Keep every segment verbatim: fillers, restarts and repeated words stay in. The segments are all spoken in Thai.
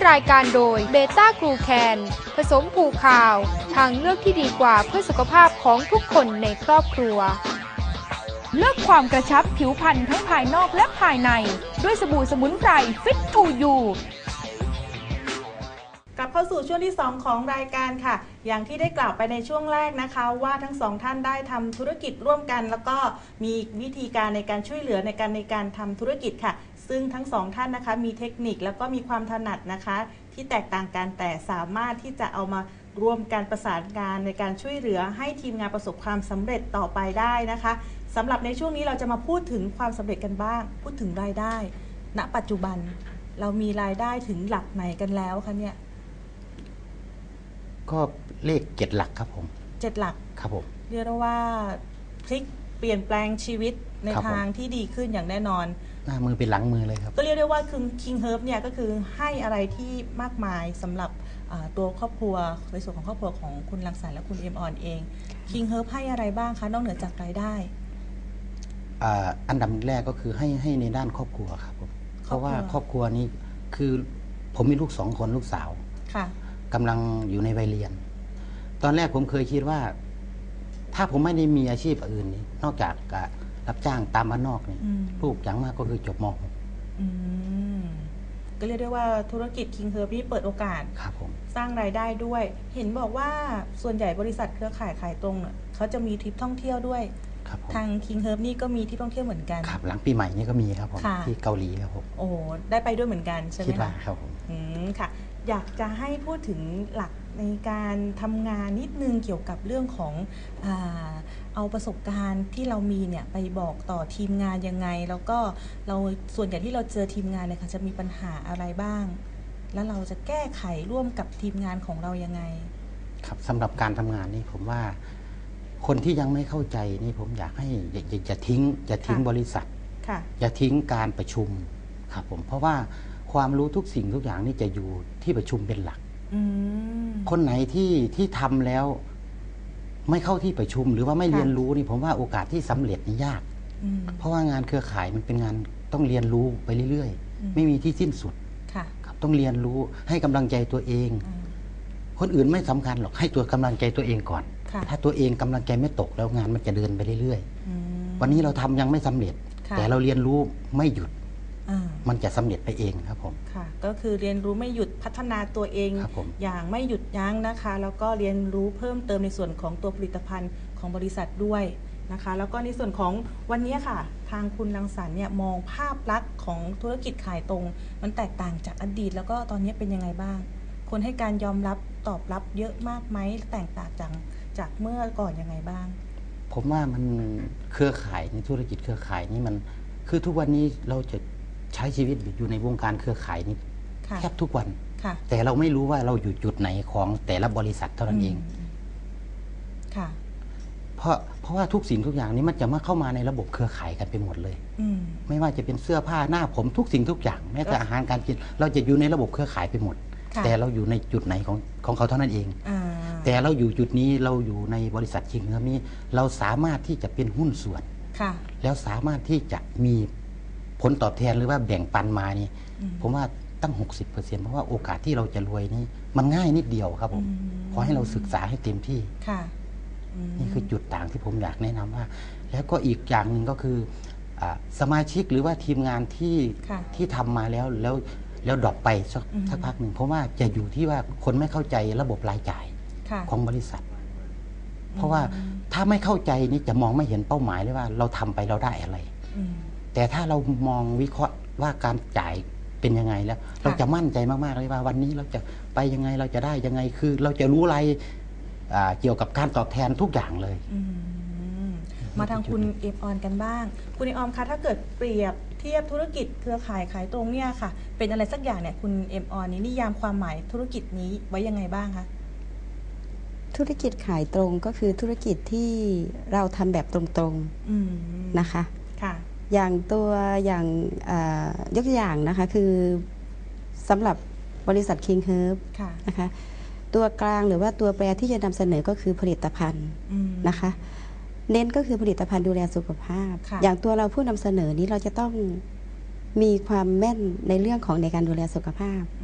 รายการโดยเบต้ากลูแคนผสมผูคาวทางเลือกที่ดีกว่าเพื่อสุขภาพของทุกคนในครอบครัวเลือกความกระชับผิวพรรณทั้งภายนอกและภายในด้วยสบู่สมุนไพรฟิตทูยูกลับเข้าสู่ช่วงที่สองของรายการค่ะอย่างที่ได้กล่าวไปในช่วงแรกนะคะว่าทั้งสองท่านได้ทำธุรกิจร่วมกันแล้วก็มีวิธีการในการช่วยเหลือในการในการทำธุรกิจค่ะซึ่งทั้งสองท่านนะคะมีเทคนิคแล้วก็มีความถนัดนะคะที่แตกต่างกันแต่สามารถที่จะเอามาร่วมกันประสานงานในการช่วยเหลือให้ทีมงานประสบความสำเร็จต่อไปได้นะคะสำหรับในช่วงนี้เราจะมาพูดถึงความสำเร็จกันบ้างพูดถึงรายได้ณปัจจุบันเรามีรายได้ถึงหลักไหนกันแล้วคะเนี่ยก็เลขเจ็ดหลักครับผมเจ็ดหลักครับผมเรียกได้ว่าพลิกเปลี่ยนแปลงชีวิตในทางที่ดีขึ้นอย่างแน่นอนหน้ามือเป็นหลังมือเลยครับก็เรียกได้ว่าคือ King Herb เนี่ยก็คือให้อะไรที่มากมายสำหรับตัวครอบครัวในส่วนของครอบครัวของคุณรังสรรค์และคุณเอ็มออนเอง King Herb ให้อะไรบ้างคะนอกเหนือจากรายได้อันดับแรกก็คือให้ให้ในด้านครอบครัวครับผมเพราะว่าครอบครัวนี้คือผมมีลูกสองคนลูกสาวค่ะกำลังอยู่ในวัยเรียนตอนแรกผมเคยคิดว่าถ้าผมไม่ได้มีอาชีพอื่นนี้นอกจากรับจ้างตามบ้านนอกนี่ลูกอย่างมากก็คือจบม .หกก็เรียกได้ว่าธุรกิจ King Herb นี่เปิดโอกาสครับผมสร้างรายได้ด้วยเห็นบอกว่าส่วนใหญ่บริษัทเครือข่ายขายตรงเขาจะมีทริปท่องเที่ยวด้วยทาง King Herb นี่ก็มีที่ท่องเที่ยวเหมือนกันครับหลังปีใหม่นี่ก็มีครับผมที่เกาหลีครับผมโอ้ได้ไปด้วยเหมือนกันใช่ไหมคิดว่าครับผมอืมค่ะอยากจะให้พูดถึงหลักในการทำงานนิดนึงเกี่ยวกับเรื่องของอ่าเอาประสบการณ์ที่เรามีเนี่ยไปบอกต่อทีมงานยังไงแล้วก็เราส่วนใหญ่ที่เราเจอทีมงานเนี่ยค่ะจะมีปัญหาอะไรบ้างแล้วเราจะแก้ไขร่วมกับทีมงานของเรายังไงครับสำหรับการทำงานนี่ผมว่าคนที่ยังไม่เข้าใจนี่ผมอยากให้อย่าอย่าทิ้งอย่าทิ้งบริษัทอย่าทิ้งการประชุมครับผมเพราะว่าความรู้ทุกสิ่งทุกอย่างนี่จะอยู่ที่ประชุมเป็นหลักคนไหนที่ที่ทำแล้วไม่เข้าที่ประชุมหรือว่าไม่เรียนรู้นี่ผมว่าโอกาสที่สำเร็จนี่ยากเพราะว่างานเครือข่ายมันเป็นงานต้องเรียนรู้ไปเรื่อยๆไม่มีที่สิ้นสุดครับต้องเรียนรู้ให้กำลังใจตัวเองคนอื่นไม่สำคัญหรอกให้ตัวกำลังใจตัวเองก่อนถ้าตัวเองกำลังใจไม่ตกแล้วงานมันจะเดินไปเรื่อยๆวันนี้เราทำยังไม่สำเร็จแต่เราเรียนรู้ไม่หยุดมันจะสำเร็จไปเองครับผมค่ะก็คือเรียนรู้ไม่หยุดพัฒนาตัวเองอย่างไม่หยุดยั้งนะคะแล้วก็เรียนรู้เพิ่มเติมในส่วนของตัวผลิตภัณฑ์ของบริษัทด้วยนะคะแล้วก็ในส่วนของวันนี้ค่ะทางคุณรังสรรค์เนี่ยมองภาพลักษณ์ของธุรกิจขายตรงมันแตกต่างจากอดีตแล้วก็ตอนนี้เป็นยังไงบ้างคนให้การยอมรับตอบรับเยอะมากไหมแตกต่างจากจากเมื่อก่อนยังไงบ้างผมว่ามันเครือข่ายในธุรกิจเครือข่ายนี้มันคือทุกวันนี้เราจะใช้ชีวิตอยู่ในวงการเครือข่ายนี้แทบทุกวันแต่เราไม่รู้ว่าเราอยู่จุดไหนของแต่ละบริษัทเท่านั้นเองเพราะเพราะว่าทุกสิ่งทุกอย่างนี้มันจะมาเข้ามาในระบบเครือข่ายกันไปหมดเลยไม่ว่าจะเป็นเสื้อผ้าหน้าผมทุกสิ่งทุกอย่างแม้แต่อาหารการกินเราจะอยู่ในระบบเครือข่ายไปหมดแต่เราอยู่ในจุดไหนของของเขาเท่านั้นเองแต่เราอยู่จุดนี้เราอยู่ในบริษัทKing Herbนี้เราสามารถที่จะเป็นหุ้นส่วนแล้วสามารถที่จะมีผลตอบแทนหรือว่าแบ่งปันมานี่ผมว่าตั้ง หกสิบเปอร์เซ็นต์ เพราะว่าโอกาสที่เราจะรวยนี่มันง่ายนิดเดียวครับผมขอให้เราศึกษาให้เต็มที่นี่คือจุดต่างที่ผมอยากแนะนำว่าแล้วก็อีกอย่างหนึ่งก็คือสมาชิกหรือว่าทีมงานที่ที่ทำมาแล้วแล้วแล้วดรอปไปสักสักพักหนึ่งเพราะว่าจะอยู่ที่ว่าคนไม่เข้าใจระบบรายจ่ายของบริษัทเพราะว่าถ้าไม่เข้าใจนี่จะมองไม่เห็นเป้าหมายเลยว่าเราทำไปเราได้อะไรแต่ถ้าเรามองวิเคราะห์ว่าการจ่ายเป็นยังไงแล้วเราจะมั่นใจมากๆเลยว่าวันนี้เราจะไปยังไงเราจะได้ยังไงคือเราจะรู้อะไรเกี่ยวกับการตอบแทนทุกอย่างเลยมาทางคุณเอฟออนกันบ้างคุณเอฟออนคะถ้าเกิดเปรียบเทียบธุรกิจเครือข่ายขายตรงเนี่ยค่ะเป็นอะไรสักอย่างเนี่ยคุณเอฟออนนี้นิยามความหมายธุรกิจนี้ไว้ยังไงบ้างคะธุรกิจขายตรงก็คือธุรกิจที่เราทำแบบตรงๆนะคะค่ะอย่างตัวอย่างยกตัวอย่างนะคะคือสำหรับบริษัท King Herb นะคะตัวกลางหรือว่าตัวแปรที่จะนำเสนอก็คือผลิตภัณฑ์นะคะเน้นก็คือผลิตภัณฑ์ดูแลสุขภาพอย่างตัวเราผู้นำเสนอนี้เราจะต้องมีความแม่นในเรื่องของในการดูแลสุขภาพ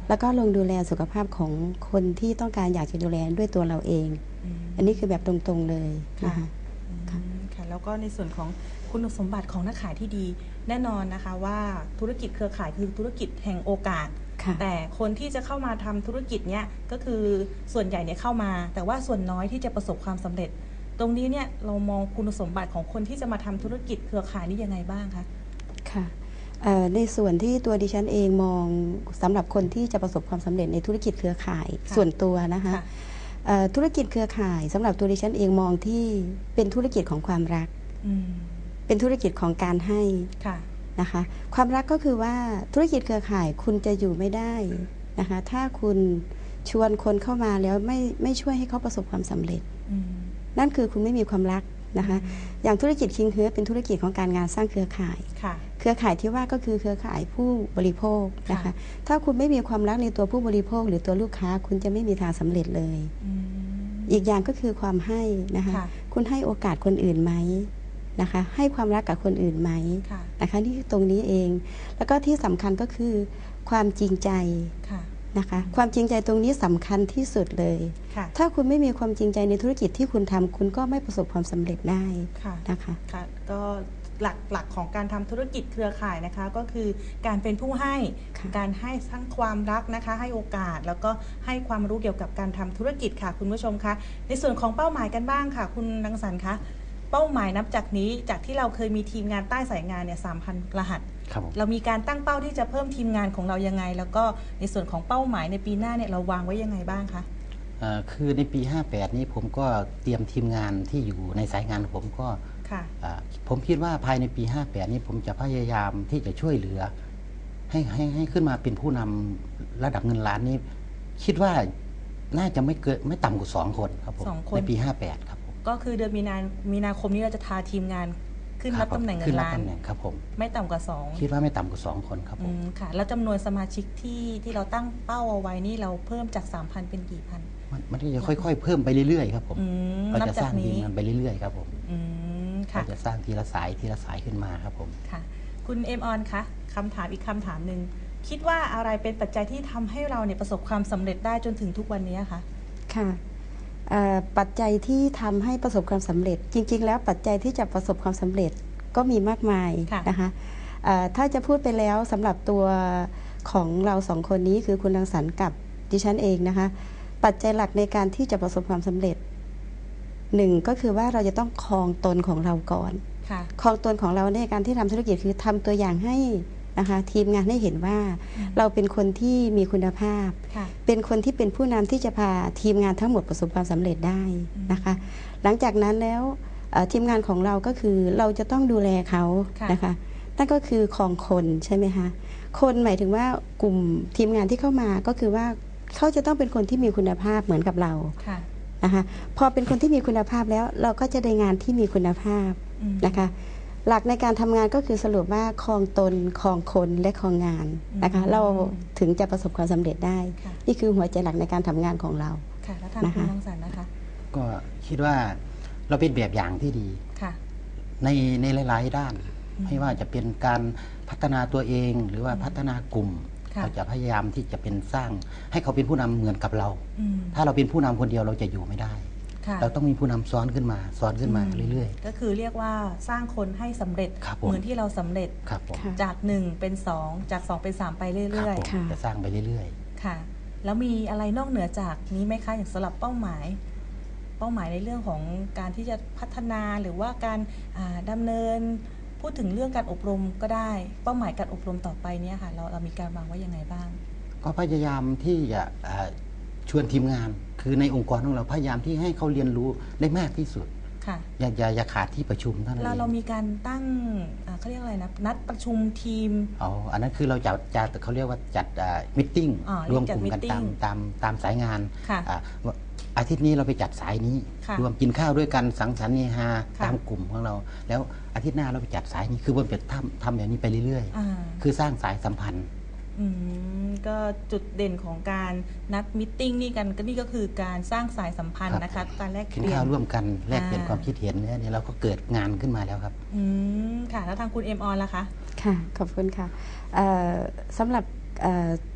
แล้วก็ลงดูแลสุขภาพของคนที่ต้องการอยากจะดูแลด้วยตัวเราเอง อันนี้คือแบบตรงๆเลยนะคะค่ะแล้วก็ในส่วนของคุณสมบัติของนักขายที่ดีแน่นอนนะคะว่าธุรกิจเครือข่ายคือธุรกิจแห่งโอกาสแต่คนที่จะเข้ามาทำธุรกิจเนี้ยก็คือส่วนใหญ่เนี่ยเข้ามาแต่ว่าส่วนน้อยที่จะประสบความสำเร็จตรงนี้เนี่ยเรามองคุณสมบัติของคนที่จะมาทำธุรกิจเครือข่ายนี่ยังไงบ้างคะค่ะในส่วนที่ตัวดิฉันเองมองสำหรับคนที่จะประสบความสำเร็จในธุรกิจเครือข่ายส่วนตัวนะคะธุรกิจเครือข่ายสำหรับตัวดิฉันเองมองที่เป็นธุรกิจของความรักเป็นธุรกิจของการให้นะคะความรักก็คือว่าธุรกิจเครือข่ายคุณจะอยู่ไม่ได้นะคะถ้าคุณชวนคนเข้ามาแล้วไม่ไม่ช่วยให้เขาประสบความสำเร็จนั่นคือคุณไม่มีความรักนะคะอย่างธุรกิจคิงเฮิร์ทเป็นธุรกิจของการงานสร้างเครือข่ายเครือข่ายที่ว่าก็คือเครือข่ายผู้บริโภคนะคะถ้าคุณไม่มีความรักในตัวผู้บริโภคหรือตัวลูกค้าคุณจะไม่มีทางสำเร็จเลยอีกอย่างก็คือความให้นะคะคุณให้โอกาสคนอื่นไหมนะคะให้ความรักกับคนอื่นไหมนะคะนี่ตรงนี้เองแล้วก็ที่สำคัญก็คือความจริงใจนะคะความจริงใจตรงนี้สำคัญที่สุดเลยถ้าคุณไม่มีความจริงใจในธุรกิจที่คุณทำคุณก็ไม่ประสบความสำเร็จได้นะคะค่ะก็หลักหลักของการทำธุรกิจเครือข่ายนะคะก็คือการเป็นผู้ให้การให้ทั้งความรักนะคะให้โอกาสแล้วก็ให้ความรู้เกี่ยวกับการทำธุรกิจค่ะคุณผู้ชมคะในส่วนของเป้าหมายกันบ้างค่ะคุณรังสรรค์คะเป้าหมายนับจากนี้จากที่เราเคยมีทีมงานใต้สายงานเนี่ยสามพันรหัสเรามีการตั้งเป้าที่จะเพิ่มทีมงานของเรายังไงแล้วก็ในส่วนของเป้าหมายในปีหน้าเนี่ยเราวางไว้ยังไงบ้างคะคือในปีห้าแปดนี้ผมก็เตรียมทีมงานที่อยู่ในสายงานผมก็ผมคิดว่าภายในปีห้าแปดนี้ผมจะพยายามที่จะช่วยเหลือให้ให้ให้ขึ้นมาเป็นผู้นำระดับเงินล้านนี้คิดว่าน่าจะไม่เกินไม่ต่ำกว่าสองคนครับผมในปีห้าแปดครับผมก็คือเดือนมีนามีนาคมนี้เราจะทาทีมงานขึ้นรับตำแหน่งเงินล้านครับผมไม่ต่ำกว่าสองคิดว่าไม่ต่ำกว่าสองคนครับผมค่ะแล้วจำนวนสมาชิกที่ที่เราตั้งเป้าเอาไว้นี่เราเพิ่มจาก สามพัน เป็นกี่พันมันก็จะค่อยๆเพิ่มไปเรื่อยๆครับผมเราจะสร้างทีมงานไปเรื่อยๆครับผมเราจะสร้างทีละสายทีละสายขึ้นมาครับผมค่ะคุณเอ็มออนคะคำถามอีกคำถามหนึ่งคิดว่าอะไรเป็นปัจจัยที่ทำให้เราเนี่ยประสบความสำเร็จได้จนถึงทุกวันนี้คะค่ะปัจจัยที่ทำให้ประสบความสำเร็จจริงๆแล้วปัจจัยที่จะประสบความสำเร็จก็มีมากมายนะคะถ้าจะพูดไปแล้วสำหรับตัวของเราสองคนนี้คือคุณรังสรรค์กับดิฉันเองนะคะปัจจัยหลักในการที่จะประสบความสำเร็จหนึ่งก็คือว่าเราจะต้องครองตนของเราก่อนครองตนของเราในการที่ทำธุรกิจคือทำตัวอย่างให้นะคะทีมงานได้เห็นว่าเราเป็นคนที่มีคุณภาพเป็นคนที่เป็นผู้นำที่จะพาทีมงานทั้งหมดประสบความสำเร็จได้นะคะหลังจากนั้นแล้วทีมงานของเราก็คือเราจะต้องดูแลเขานะคะนั่นก็คือครองคนใช่ไหมคะคนหมายถึงว่ากลุ่มทีมงานที่เข้ามาก็คือว่าเขาจะต้องเป็นคนที่มีคุณภาพเหมือนกับเรานะคะพอเป็นคนที่มีคุณภาพแล้วเราก็จะได้งานที่มีคุณภาพนะคะหลักในการทำงานก็คือสรุปว่าครองตนครองคนและครองงานนะคะเราถึงจะประสบความสำเร็จได้นี่คือหัวใจหลักในการทำงานของเราค่ะแล้วทางคุณรังสรรค์นะคะก็คิดว่าเราเป็นแบบอย่างที่ดีในในหลายๆด้านไม่ว่าจะเป็นการพัฒนาตัวเองหรือว่าพัฒนากลุ่มเราจะพยายามที่จะเป็นสร้างให้เขาเป็นผู้นำเหมือนกับเราถ้าเราเป็นผู้นำคนเดียวเราจะอยู่ไม่ได้เราต้องมีผู้นำซ้อนขึ้นมาซ้อนขึ้นมาเรื่อยๆก็คือเรียกว่าสร้างคนให้สำเร็จเหมือนที่เราสำเร็จจากหนึ่งเป็นสองจากสองเป็นสามไปเรื่อยๆจะสร้างไปเรื่อยๆค่ะแล้วมีอะไรนอกเหนือจากนี้ไหมคะอย่างสำหรับเป้าหมายเป้าหมายในเรื่องของการที่จะพัฒนาหรือว่าการดำเนินพูดถึงเรื่องการอบรมก็ได้เป้าหมายการอบรมต่อไปเนี่ยค่ะเราเรามีการวางไว้ยังไงบ้างก็พยายามที่จะชวนทีมงานคือในองค์กรของเราพยายามที่ให้เขาเรียนรู้ได้มากที่สุดอย่าอย่าอย่าขาดที่ประชุมท่านเราเรามีการตั้งเขาเรียกอะไรนะนัดประชุมทีมอ๋ออันนั้นคือเราจะจะเขาเรียกว่าจัดมิทติ้งรวมกลุ่มกันตามตามตามสายงานอาทิตย์นี้เราไปจัดสายนี้รวมกินข้าวด้วยกันสังสรรค์เฮฮาตามกลุ่มของเราแล้วอาทิตย์หน้าเราไปจัดสายนี้คือบนเป็ดทำทำแบบนี้ไปเรื่อยๆคือสร้างสายสัมพันธ์ก็จุดเด่นของการนัดมิทติ้งนี่กันก็นี่ก็คือการสร้างสายสัมพันธ์นะคะการแลกเปลี่ยนกินข้าวร่วมกันแลกเปลี่ยนความคิดเห็นเนี่ยเราก็เกิดงานขึ้นมาแล้วครับอืมค่ะแล้วทางคุณเอ็มออนล่ะคะค่ะขอบคุณค่ะสำหรับ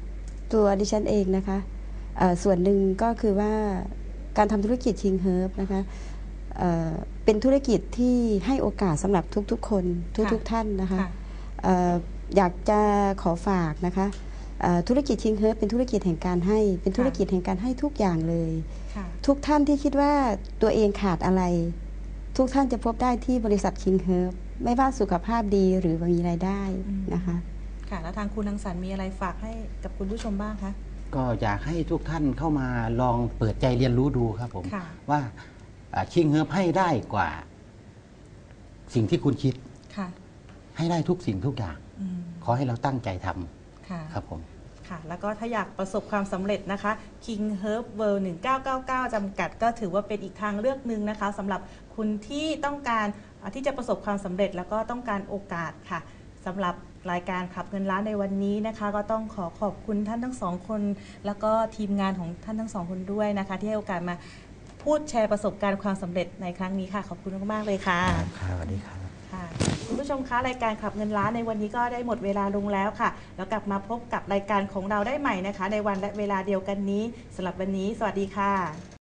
ตัวดิฉันเองนะคะส่วนหนึ่งก็คือว่าการทำธุรกิจคิงเฮิร์บนะคะเเป็นธุรกิจที่ให้โอกาสสำหรับทุกๆคนทุกๆท่านนะคะอยากจะขอฝากนะคะธุรกิจคิงเฮิร์บเป็นธุรกิจแห่งการให้เป็นธุรกิจแห่งการให้ทุกอย่างเลยทุกท่านที่คิดว่าตัวเองขาดอะไรทุกท่านจะพบได้ที่บริษัทคิงเฮิร์บไม่ว่าสุขภาพดีหรือมีรายได้นะคะค่ะแล้วทางคุณรังสรรค์มีอะไรฝากให้กับคุณผู้ชมบ้างคะก็อยากให้ทุกท่านเข้ามาลองเปิดใจเรียนรู้ดูครับผมว่าคิงเฮิร์บให้ได้กว่าสิ่งที่คุณคิดให้ได้ทุกสิ่งทุกอย่างขอให้เราตั้งใจทำครับผมค่ะแล้วก็ถ้าอยากประสบความสำเร็จนะคะ King Herb World หนึ่งเก้าเก้าเก้า จำกัดก็ถือว่าเป็นอีกทางเลือกหนึ่งนะคะสำหรับคุณที่ต้องการที่จะประสบความสำเร็จแล้วก็ต้องการโอกาสค่ะสำหรับรายการขับเงินล้านในวันนี้นะคะก็ต้องขอขอบคุณท่านทั้งสองคนแล้วก็ทีมงานของท่านทั้งสองคนด้วยนะคะที่ให้โอกาสมาพูดแชร์ประสบการณ์ความสำเร็จในครั้งนี้ค่ะขอบคุณมากๆเลยค่ะค่ะสวัสดีครับค่ะคุณผู้ชมคะรายการขับเงินล้านในวันนี้ก็ได้หมดเวลาลงแล้วค่ะแล้วกลับมาพบกับรายการของเราได้ใหม่นะคะในวันและเวลาเดียวกันนี้สำหรับวันนี้สวัสดีค่ะ